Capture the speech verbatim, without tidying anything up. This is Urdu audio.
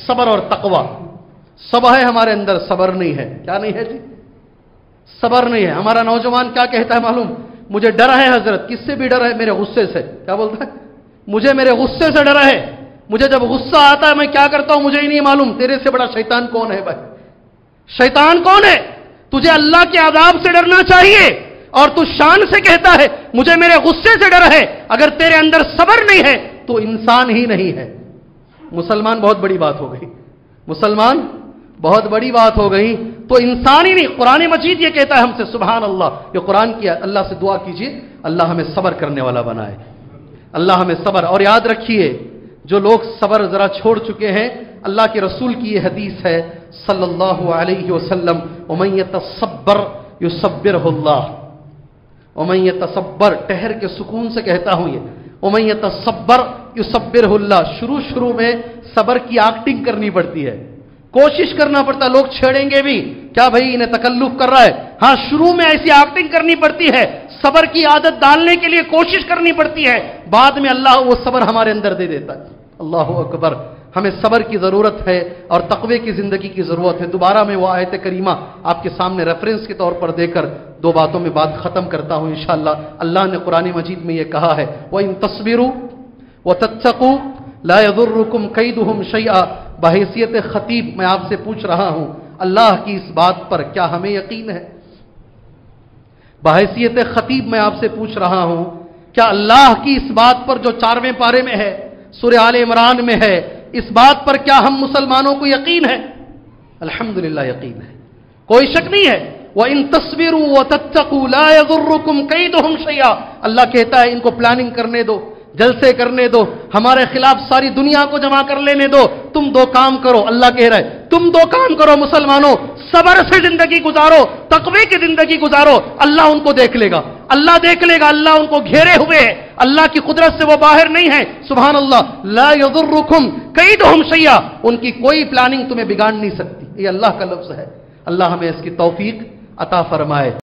صبر اور تقوی. صبر ہے ہمارے اندر، صبر نہیں ہے. کیا نہیں ہے جی؟ صبر نہیں ہے. ہمارا نوجوان کیا کہتا ہے معلوم؟ مجھے ڈر ہے حضرت. کس سے بھی ڈر ہے؟ میرے غصے سے. کیا بولتا ہے؟ مجھے میرے غصے سے ڈر ہے. مجھے جب غصہ آتا ہے میں کیا کرتا ہوں مجھے ہی نہیں معلوم. تیرے سے بڑا شیطان کون ہے بھائی؟ شیطان کون ہے؟ تجھے اللہ کے عذاب سے ڈرنا چاہیے اور تو شان سے کہتا ہے مجھے میرے غصے سے ڈر ہے. اگر تیرے اندر صبر نہیں ہے تو انسان ہی نہیں ہے. مسلمان بہت بڑی بات ہو گئی. مسلمان بہت بڑی بات ہو گئی. تو انسان ہی نہیں. قرآن مجید یہ کہتا ہے ہم سے، سبحان اللہ. یہ قرآن کی اللہ سے دعا کیجئے اللہ ہمیں صبر کرنے والا بنائے. اللہ ہمیں صبر. اور یاد رکھیے جو لوگ صبر ذرا چھوڑ چکے ہیں، اللہ کے رسول کی یہ حدیث ہے صلی اللہ علیہ وسلم، وَمَن يَتَصَبَّرْ يُصَبِّرْهُ اللَّهُ. وَمَن يَتَصَبَّرْ، ٹھہر کے سکون سے کہتا ہوں یہ، وَمَن يَتَصَبَّرْ يُصَبِّرْهُ اللَّهُ. شروع شروع میں صبر کی ایکٹنگ کرنی پڑتی ہے، کوشش کرنا پڑتا ہے. لوگ چھیڑیں گے بھی، کیا بھائی انہیں تکلف کر رہا ہے؟ ہاں شروع میں ایسی ایکٹنگ کرنی پڑتی ہے، صبر کی عادت ڈالنے کے لیے کوشش کرنی پڑتی ہے، بعد میں اللہ وہ صبر ہمارے اندر دے دیتا ہے. اللہ اکبر. ہمیں صبر کی ضرورت ہے اور تقوی کی زندگی کی ضرورت ہے. دوبارہ میں وہ آیت کریمہ آپ کے سامنے ریفرنس کے طور پر دے کر دو باتوں میں بات ختم کرتا ہوں انشاءاللہ. اللہ نے قرآن مجید میں یہ کہا ہے وَإِن تَصْبِرُوا وَتَتَّقُوا لَا يَضُرُّكُمْ كَيْدُهُمْ شَيْئًا. بحیثیت خطیب میں آپ سے پوچھ رہا ہوں اللہ کی اس بات پر کیا ہمیں یقین ہے؟ بحیثیت خطیب میں آپ سے پوچھ رہا ہوں کیا اللہ کی اس بات پر جو چارویں پارے میں ہے، سورہ آل عمران میں ہے، اس بات پر کیا ہم مسلمانوں کو یقین ہے؟ الحمدللہ یقین ہے، کوئی شک نہیں ہے. وَإِن تَصْبِرُوا وَتَتَّقُوا لَا يَضُرُّكُمْ كَيْدُهُمْ شَيْئًا. اللہ کہتا ہے ان کو پلاننگ کرنے دو، جلسے کرنے دو، ہمارے خلاف ساری دنیا کو جمع کر لینے دو. تم دو کام کرو. اللہ کہہ رہا ہے تم دو کام کرو مسلمانوں، صبر سے زندگی گزارو، تقوی کی زندگی گزارو. اللہ ان کو دیکھ لے گا، اللہ دیکھ لے گا. اللہ ان کو گھیرے ہوئے ہے، اللہ کی قدرت سے وہ باہر نہیں ہے. سبحان اللہ. لا یضرکم کیدہم شیئا. ان کی کوئی پلاننگ تمہیں بگاڑ نہیں سکتی. یہ اللہ کا لفظ ہے. اللہ ہمیں اس کی توفیق عطا فرمائے.